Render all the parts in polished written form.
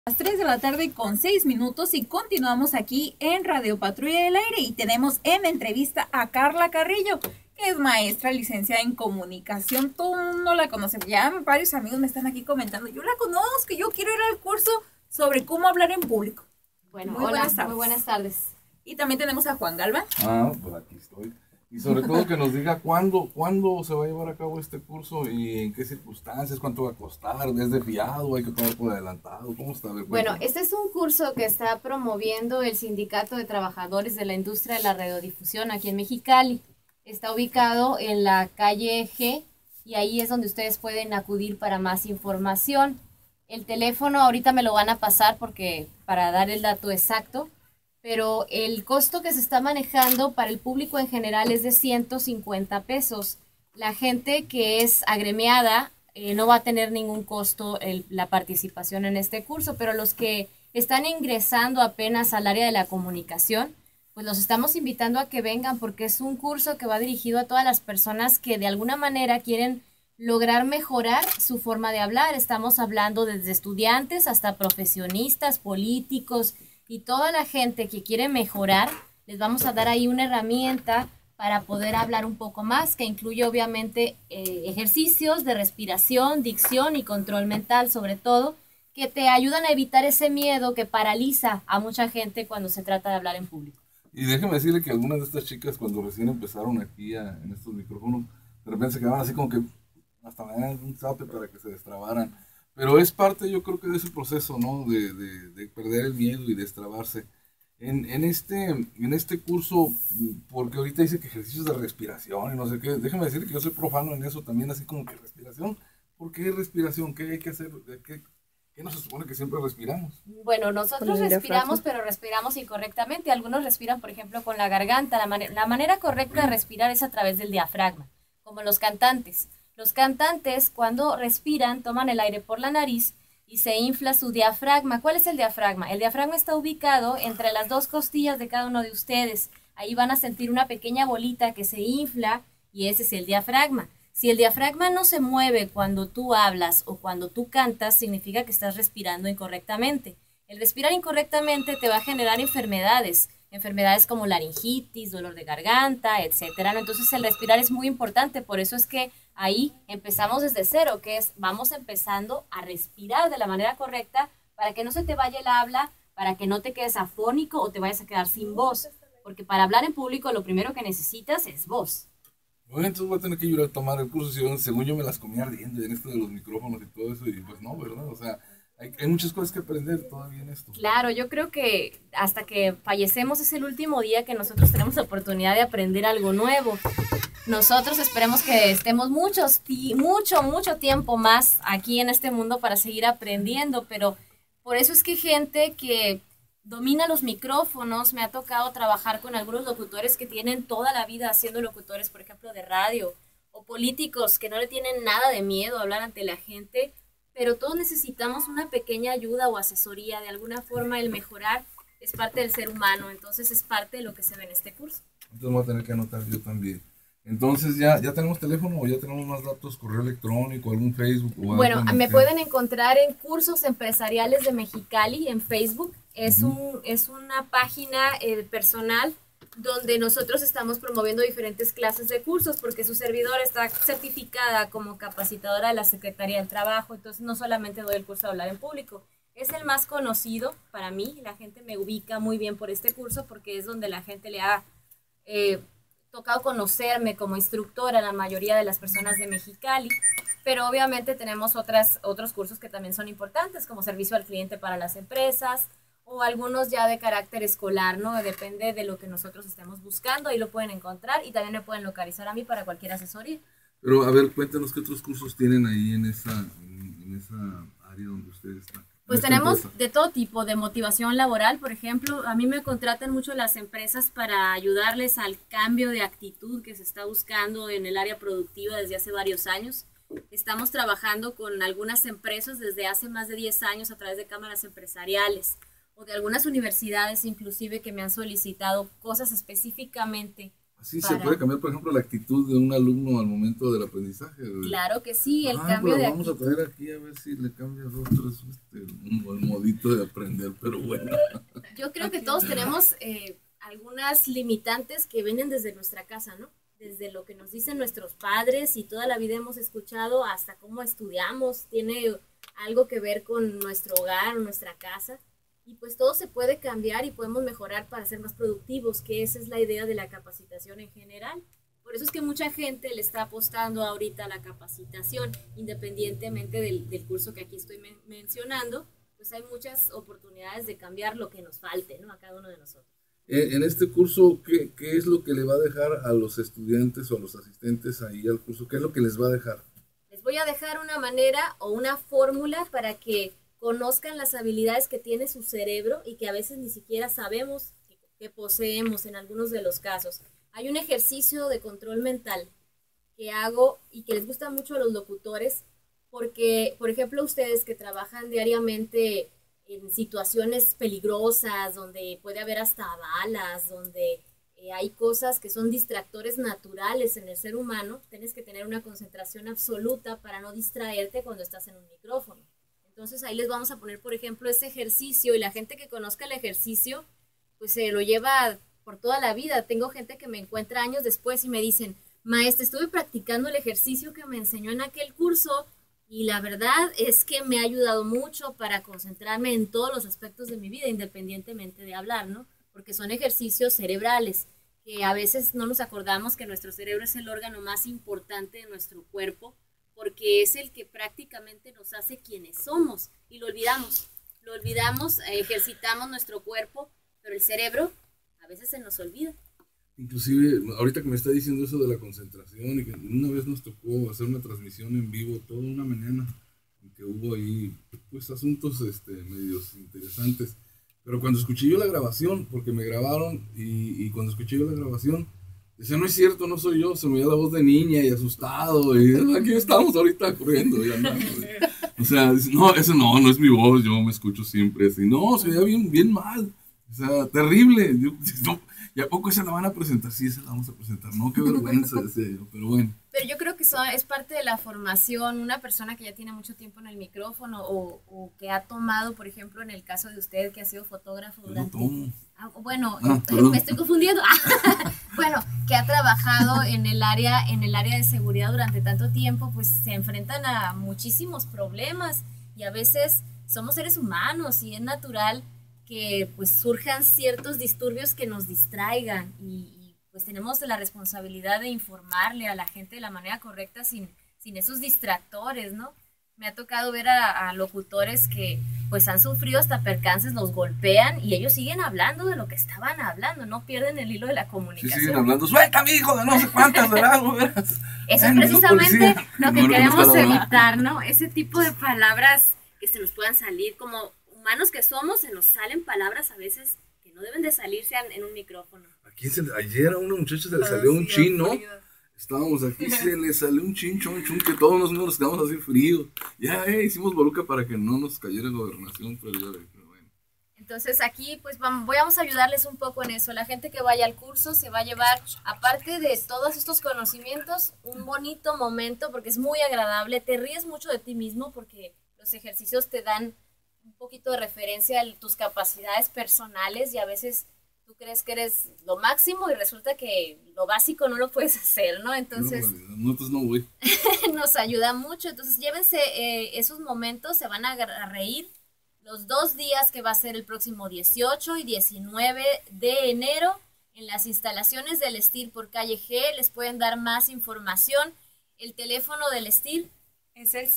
Las 3 de la tarde con 6 minutos y continuamos aquí en Radio Patrulla del Aire y tenemos en entrevista a Carla Carrillo, que es maestra licenciada en comunicación. Todo el mundo la conoce, ya varios amigos me están aquí comentando, yo la conozco, yo quiero ir al curso sobre cómo hablar en público. Bueno, Muy hola, buenas tardes. muy buenas tardes. Y también tenemos a Juan Galván. Pues aquí estoy. Y sobre todo que nos diga cuándo se va a llevar a cabo este curso y en qué circunstancias, cuánto va a costar, es de fiado, hay que pagar por adelantado, ¿cómo está? A ver, Bueno, cuéntame. este es un curso que está promoviendo el Sindicato de Trabajadores de la Industria de la Radiodifusión aquí en Mexicali. Está ubicado en la calle G y ahí es donde ustedes pueden acudir para más información. El teléfono ahorita me lo van a pasar porque para dar el dato exacto, pero el costo que se está manejando para el público en general es de 150 pesos. La gente que es agremiada no va a tener ningún costo la participación en este curso, pero los que están ingresando apenas al área de la comunicación, pues los estamos invitando a que vengan porque es un curso que va dirigido a todas las personas que de alguna manera quieren lograr mejorar su forma de hablar. Estamos hablando desde estudiantes hasta profesionistas, políticos y toda la gente que quiere mejorar. Les vamos a dar ahí una herramienta para poder hablar un poco más, que incluye obviamente ejercicios de respiración, dicción y control mental, sobre todo, que te ayudan a evitar ese miedo que paraliza a mucha gente cuando se trata de hablar en público. Y déjeme decirle que algunas de estas chicas cuando recién empezaron aquí en estos micrófonos, de repente se quedaban así como que hasta me daban un zape para que se destrabaran. Pero es parte, yo creo que de ese proceso, ¿no? De perder el miedo y destrabarse. En este curso, porque ahorita dice que ejercicios de respiración y no sé qué, déjame decir que yo soy profano en eso también, así como que respiración. ¿Por qué respiración? ¿Qué hay que hacer? ¿Qué no se supone que siempre respiramos? Bueno, nosotros respiramos, pero respiramos incorrectamente. Algunos respiran, por ejemplo, con la garganta. La manera correcta de respirar es a través del diafragma, como los cantantes. Los cantantes, cuando respiran, toman el aire por la nariz y se infla su diafragma. ¿Cuál es el diafragma? El diafragma está ubicado entre las dos costillas de cada uno de ustedes. Ahí van a sentir una pequeña bolita que se infla y ese es el diafragma. Si el diafragma no se mueve cuando tú hablas o cuando tú cantas, significa que estás respirando incorrectamente. El respirar incorrectamente te va a generar enfermedades como laringitis, dolor de garganta, etcétera. Entonces el respirar es muy importante, por eso es que ahí empezamos desde cero, que es vamos empezando a respirar de la manera correcta para que no se te vaya el habla, para que no te quedes afónico o te vayas a quedar sin voz, porque para hablar en público lo primero que necesitas es voz. Bueno, entonces voy a tener que ir a tomar el curso, según yo me las comía ardiendo en esto de los micrófonos y todo eso, y pues no, ¿verdad? O sea, hay muchas cosas que aprender todavía en esto. Claro, yo creo que hasta que fallecemos es el último día que nosotros tenemos la oportunidad de aprender algo nuevo. Nosotros esperemos que estemos mucho tiempo más aquí en este mundo para seguir aprendiendo, pero por eso es que gente que domina los micrófonos, me ha tocado trabajar con algunos locutores que tienen toda la vida haciendo locutores, por ejemplo, de radio, o políticos que no le tienen nada de miedo a hablar ante la gente, pero todos necesitamos una pequeña ayuda o asesoría, de alguna forma el mejorar es parte del ser humano, entonces es parte de lo que se ve en este curso. Entonces voy a tener que anotar yo también. Entonces ya tenemos teléfono o ya tenemos más datos, correo electrónico, algún Facebook o Bueno, algo. me pueden encontrar en Cursos Empresariales de Mexicali en Facebook. Es una página personal donde nosotros estamos promoviendo diferentes clases de cursos porque su servidor está certificada como capacitadora de la Secretaría del Trabajo, entonces no solamente doy el curso de hablar en público, es el más conocido para mí, la gente me ubica muy bien por este curso porque es donde la gente le ha eh, tocado conocerme como instructora a la mayoría de las personas de Mexicali, pero obviamente tenemos otros cursos que también son importantes, como servicio al cliente para las empresas, o algunos ya de carácter escolar, ¿no? Depende de lo que nosotros estemos buscando, ahí lo pueden encontrar y también me pueden localizar a mí para cualquier asesoría. Pero a ver, cuéntanos qué otros cursos tienen ahí en esa área donde ustedes están. En Pues esta tenemos empresa. de todo tipo, de motivación laboral, por ejemplo, a mí me contratan mucho las empresas para ayudarles al cambio de actitud que se está buscando en el área productiva desde hace varios años. Estamos trabajando con algunas empresas desde hace más de 10 años a través de cámaras empresariales o de algunas universidades inclusive que me han solicitado cosas específicamente Así se puede cambiar, por ejemplo, la actitud de un alumno al momento del aprendizaje. Claro que sí, el cambio de vamos a traer aquí a ver si le cambia dos, tres, el modito de aprender, pero bueno. Yo creo que todos tenemos algunas limitantes que vienen desde nuestra casa, ¿no? Desde lo que nos dicen nuestros padres y toda la vida hemos escuchado hasta cómo estudiamos, tiene algo que ver con nuestro hogar, nuestra casa. Y pues todo se puede cambiar y podemos mejorar para ser más productivos, que esa es la idea de la capacitación en general. Por eso es que mucha gente le está apostando ahorita a la capacitación, independientemente del curso que aquí estoy mencionando, pues hay muchas oportunidades de cambiar lo que nos falte, ¿no? A cada uno de nosotros. En este curso, ¿qué es lo que le va a dejar a los estudiantes o a los asistentes ahí al curso? ¿Qué es lo que les va a dejar? Les voy a dejar una manera o una fórmula para que conozcan las habilidades que tiene su cerebro y que a veces ni siquiera sabemos que poseemos en algunos de los casos. Hay un ejercicio de control mental que hago y que les gusta mucho a los locutores porque, por ejemplo, ustedes que trabajan diariamente en situaciones peligrosas, donde puede haber hasta balas, donde hay cosas que son distractores naturales en el ser humano, tienes que tener una concentración absoluta para no distraerte cuando estás en un micrófono. Entonces ahí les vamos a poner, por ejemplo, ese ejercicio y la gente que conozca el ejercicio, pues se lo lleva por toda la vida. Tengo gente que me encuentra años después y me dicen, maestra, estuve practicando el ejercicio que me enseñó en aquel curso y la verdad es que me ha ayudado mucho para concentrarme en todos los aspectos de mi vida, independientemente de hablar, ¿no? Porque son ejercicios cerebrales que a veces no nos acordamos que nuestro cerebro es el órgano más importante de nuestro cuerpo, porque es el que prácticamente nos hace quienes somos y lo olvidamos, ejercitamos nuestro cuerpo, pero el cerebro a veces se nos olvida. Inclusive, ahorita que me está diciendo eso de la concentración, y que una vez nos tocó hacer una transmisión en vivo toda una mañana, y que hubo ahí pues asuntos medios interesantes, pero cuando escuché yo la grabación, porque me grabaron, y cuando escuché yo la grabación, decía, no es cierto, no soy yo, se me oía la voz de niña y asustado, y aquí estamos ahorita corriendo, y andando. O sea, no, eso no es mi voz, yo me escucho siempre así, no, se veía bien mal, o sea, terrible, yo, no, ¿y a poco esa la van a presentar? Sí, esa la vamos a presentar, no, qué vergüenza, decía yo, pero bueno. Pero yo creo que es parte de la formación, una persona que ya tiene mucho tiempo en el micrófono o que ha tomado, por ejemplo, en el caso de usted que ha sido fotógrafo durante... me estoy confundiendo. Bueno, que ha trabajado en el área de seguridad durante tanto tiempo, pues se enfrentan a muchísimos problemas y a veces somos seres humanos y es natural que pues surjan ciertos disturbios que nos distraigan y pues tenemos la responsabilidad de informarle a la gente de la manera correcta sin esos distractores, ¿no? Me ha tocado ver a locutores que pues han sufrido hasta percances, los golpean y ellos siguen hablando de lo que estaban hablando, no pierden el hilo de la comunicación. Sí, siguen hablando, suelta mi hijo de no sé cuántas, ¿verdad? Eso es precisamente lo que queremos evitar, ¿no? Ese tipo de palabras que se nos puedan salir, como humanos que somos, se nos salen palabras a veces que no deben de salirse en un micrófono. Ayer a una muchacha se le salió un chin, ¿no? Estábamos aquí, se le salió un chin, que todos nos quedamos así fríos. Ya, hicimos boluca para que no nos cayera la gobernación, pero bueno. Entonces aquí pues vamos a ayudarles un poco en eso. La gente que vaya al curso se va a llevar, aparte de todos estos conocimientos, un bonito momento porque es muy agradable. Te ríes mucho de ti mismo porque los ejercicios te dan un poquito de referencia a tus capacidades personales y a veces tú crees que eres lo máximo y resulta que lo básico no lo puedes hacer, ¿no? Entonces, no voy. Nos ayuda mucho. Entonces, llévense esos momentos, se van a reír los 2 días que va a ser el próximo 18 y 19 de enero en las instalaciones del STIR por calle G. Les pueden dar más información. El teléfono del STIR es el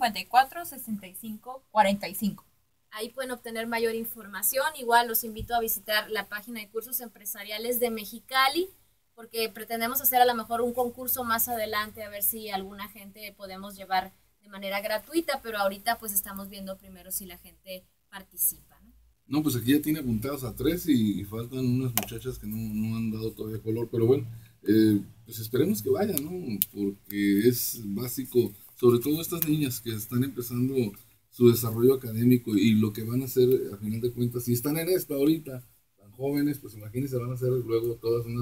554-6545. Ahí pueden obtener mayor información. Igual los invito a visitar la página de cursos empresariales de Mexicali, porque pretendemos hacer a lo mejor un concurso más adelante, a ver si alguna gente podemos llevar de manera gratuita, pero ahorita pues estamos viendo primero si la gente participa, ¿no? No, pues aquí ya tiene apuntados a 3 y faltan unas muchachas que no han dado todavía color, pero bueno, pues esperemos que vayan, ¿no? Porque es básico, sobre todo estas niñas que están empezando su desarrollo académico y lo que van a hacer a final de cuentas, si están en esto ahorita, tan jóvenes, pues imagínense, van a hacer luego todas unas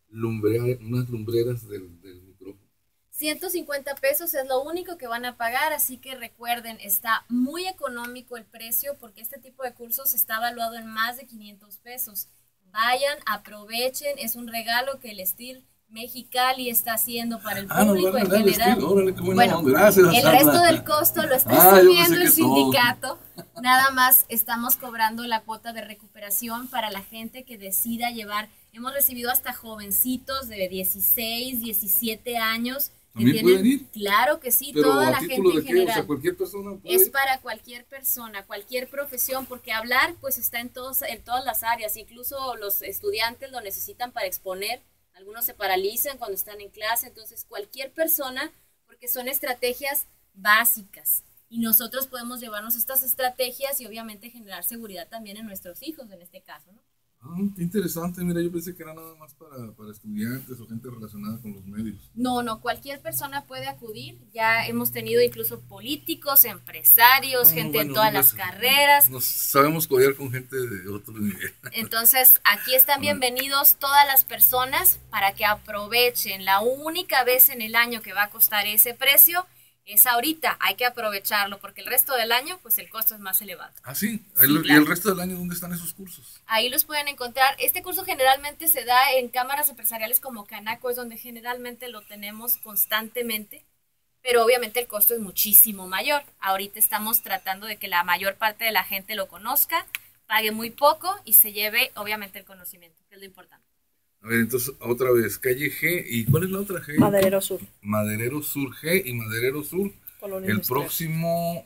unas lumbreras del micrófono. 150 pesos es lo único que van a pagar, así que recuerden, está muy económico el precio porque este tipo de cursos está evaluado en más de 500 pesos. Vayan, aprovechen, es un regalo que el Steel Mexicali está haciendo para el público en general. Órale, qué buena Bueno, onda. Gracias, el Sandra. resto del costo lo está yo asumiendo pensé el que sindicato. Nada más estamos cobrando la cuota de recuperación para la gente que decida llevar. Hemos recibido hasta jovencitos de 16, 17 años. ¿También pueden ir? Claro que sí, Pero toda ¿a la título gente en de qué? O sea, general. cualquier persona puede Es ir. para cualquier persona, cualquier profesión, porque hablar pues está en todas las áreas, incluso los estudiantes lo necesitan para exponer, algunos se paralizan cuando están en clase, entonces cualquier persona, porque son estrategias básicas y nosotros podemos llevarnos estas estrategias y obviamente generar seguridad también en nuestros hijos en este caso, ¿no? Qué interesante. Mira, yo pensé que era nada más para estudiantes o gente relacionada con los medios. No, cualquier persona puede acudir. Ya hemos tenido incluso políticos, empresarios, gente en todas las carreras. Nos sabemos codear con gente de otro nivel. Entonces, aquí están bienvenidos todas las personas para que aprovechen. La única vez en el año que va a costar ese precio es ahorita. Hay que aprovecharlo porque el resto del año, pues el costo es más elevado. Ah, sí. Sí, ¿Y claro. el resto del año dónde están esos cursos? Ahí los pueden encontrar. Este curso generalmente se da en cámaras empresariales como Canaco, es donde generalmente lo tenemos constantemente, pero obviamente el costo es muchísimo mayor. Ahorita estamos tratando de que la mayor parte de la gente lo conozca, pague muy poco y se lleve obviamente el conocimiento, que es lo importante. A ver, entonces, otra vez, calle G. ¿Y cuál es la otra G? Maderero Sur. Maderero Sur G y Maderero Sur. Colonia El Industrial. próximo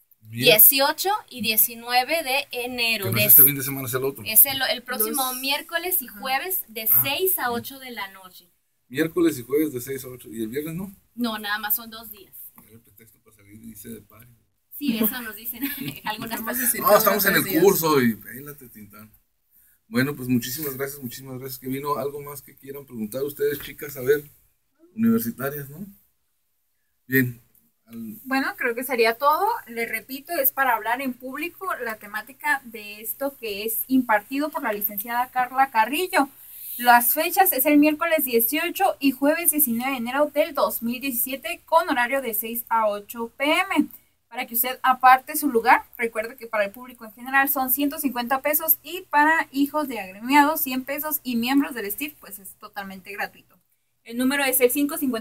18 y 19 de enero. Que no es este fin de semana, es el otro. Es el próximo miércoles y jueves de 6 a 8 de la noche. Miércoles y jueves de 6 a 8. ¿Y el viernes no? No, nada más son 2 días. El pretexto para salir y dice de party. Sí, eso nos dicen algunas personas. No, estamos en el curso y pélate, Tintán. Bueno, pues muchísimas gracias que vino. ¿Algo más que quieran preguntar ustedes, chicas? A ver, universitarias, ¿no? Bien. Bueno, creo que sería todo. Les repito, es para hablar en público la temática de esto que es impartido por la licenciada Carla Carrillo. Las fechas es el miércoles 18 y jueves 19 de enero del 2017 con horario de 6 a 8 p.m. Para que usted aparte su lugar, recuerde que para el público en general son 150 pesos y para hijos de agremiados 100 pesos y miembros del STIF pues es totalmente gratuito. El número es el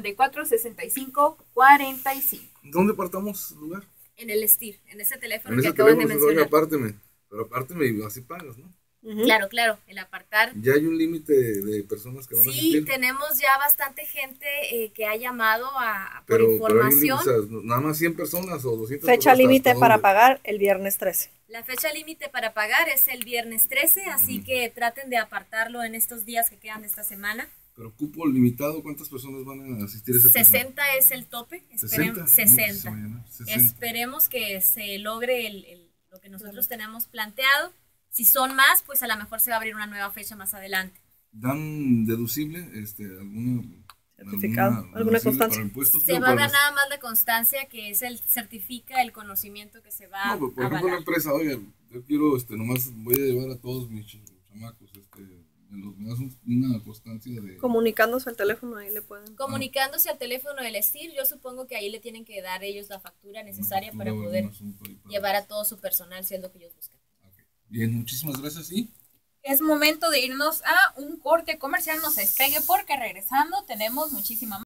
554-6545. ¿Dónde apartamos lugar? En el STIR, en ese teléfono En que ese acaban de teléfono, mencionar. apárteme. Pero apárteme y así pagas, ¿no? Claro, el apartar. Ya hay un límite de personas que van a Sí, asistir. tenemos ya bastante gente que ha llamado por Pero hay un información. límite, o sea, nada más 100 personas o 200 Fecha personas. límite ¿hasta para dónde? pagar el viernes 13. La fecha límite para pagar es el viernes 13, así que traten de apartarlo en estos días que quedan de esta semana. Pero cupo limitado, ¿cuántas personas van a asistir a ese curso? 60 es el tope. 60. 60. No, pues se vayan, 60. Esperemos que se logre lo que nosotros tenemos planteado. Si son más, pues a lo mejor se va a abrir una nueva fecha más adelante. ¿Dan deducible alguna Certificado, alguna deducible constancia? para impuestos? Se va a dar nada más la constancia, que es certifica el conocimiento que se va No, pero por a ejemplo, una avalar. empresa, oye, yo quiero, nomás voy a llevar a todos mis chamacos, me das una constancia de... Comunicándose al teléfono, ahí le pueden. Comunicándose al teléfono del STIR, yo supongo que ahí le tienen que dar ellos la factura necesaria para poder llevar a todo su personal, si es lo que ellos buscan. Okay. Bien, muchísimas gracias y... Es momento de irnos a un corte comercial, no se despegue porque regresando tenemos muchísima más.